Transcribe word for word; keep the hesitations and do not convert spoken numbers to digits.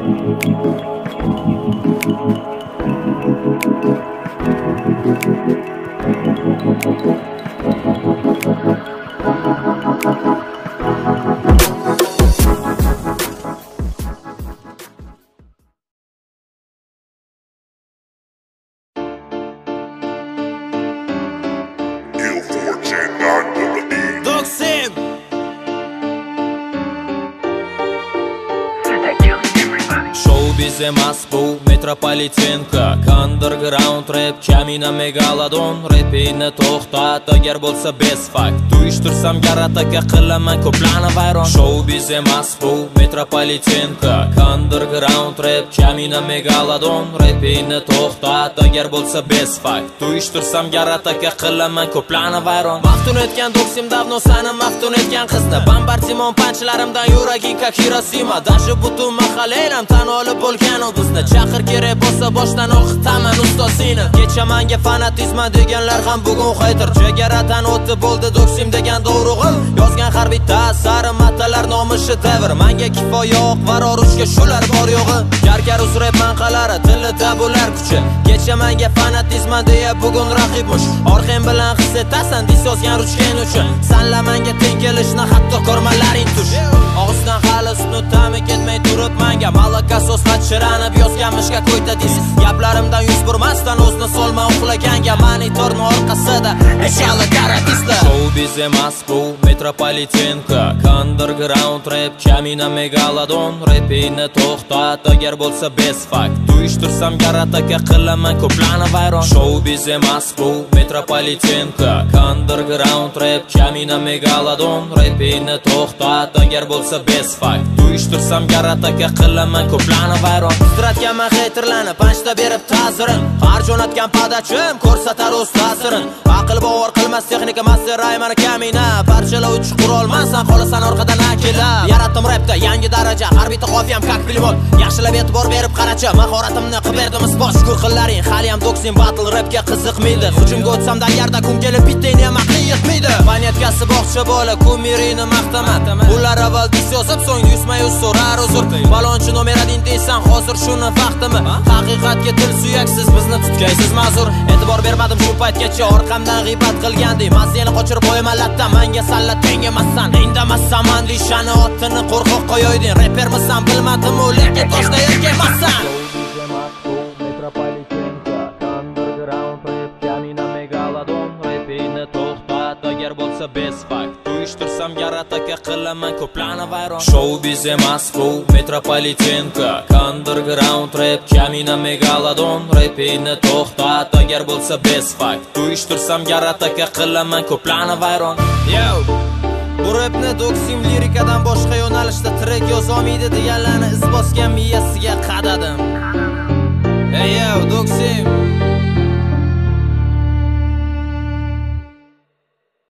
Biz emas bu metropolitenka, underground rap, kamina megalodon. Rapini to'xtat agar bo'lsa best fact. Uyushtirsam garataka qilaman ko'plarni vayron. Show biz emas bu metropolitenka, underground rap, kamina megalodon. Rapini to'xtat agar bo'lsa best fact. Uyushtirsam garataka qilaman ko'plarni vayron. Maftun etgan doksim davno sani maftun etgan qizni. Bombardimon panchlarimdan yuraging как Hiroshima. Даже butun mahallayam tan olib bo'lgan u bizni. Chaqir kerak bo'lsa boshdan o'qitaman ustozini. Kecha menga fanatizma deganlar ham bugun haytir. Chegaratan o'tib bo'ldi doksim degan do'rug'im. Yozgan har bitta asari matalar nomishi davr. Menga kifoya o'q va urushga shular bor yo'g'i. Gargar uzrab manqalari tilida bular kuchi. Kecha menga fanatizma deya bugun raqibmush. Orqang bilan his etasan dis yozgan ruchkan uchun. Sanla menga teng kelishni hatto ko'rmalaring tush. Og'izdan hali sutni ta'mi ketmay turib menga malaka so'z chiranib yozganmishga ko'yta deysiz. Gaplarimdan yuz burmasdan o'zni solma uxlaganga. Monitorning orqasida eshala karatista. Show biz emas bu metropolitenka, underground rap, kamina megalodon. Rapini to'xtat agar bo'lsa best fact. Uyushtirsam garataka qilaman ko'plarni vayron. Show biz emas bu metropolitenka, underground rap, kamina megalodon. Rapini to'xtat agar bo'lsa best fact. Uyushtirsam garataka qilaman ko'plarni vayron. Stratganman haterlarni panchta berib ta'zirin. Har jo'natgan padachim ko'rsatar o'z ta'sirin. Aql bovar qilmas texnika master Rayman kamina. Parchalovchi qurolmansan qolasan orqadan akilab. Yaratdim rapda yangi daraja, har bitta qofiyam как pulemyot. Yaxshilab e'tibor berib qaracha, mahoratimni qilib berdim isbot. Shukur qillaring hali ham doksim battle rapga qiziqmaydi. Hujumga o'tsam daryoda kun kelib bittayni ham aqli yetmaydi. Fanetkasi bog'cha bola kumirini maqtaman. Ular avval dis yozib so'ng yuzma-yuz so'rar uzr. Balonchi nomeradin deysan hozir shuni vaqtimi? Haqiqatga til suyaksiz bizni tutgaysiz ma'zur. E'tibor bermadim shu paytgacha orqamdan g'iybat qilgandek. Maziyani qochirib qo'yaman latdan menga salla teng emassan. Indamassan mandishani otini qo'rqoq qo'yoyding. Repermisan bilmadim u lekin toshda erkakmassan. Metropolitenka, underground rap, kamina megalodon. Rapini to'xtat agar bo'lsa best fact. Uyushtirsam garataka qilaman ko'plarni vayron. Show biz emas bu metropolitenka, underground rap, kamina megalodon. Rapini to'xtat agar bo'lsa best fact. Uyushtirsam garataka qilaman ko'plarni vayron. Yo bu rapni doksim lirikadan boshqa yo'nalishda track yozolmaydi deganlarni iz bosgan miyasiga qadadim. Hey yo doksim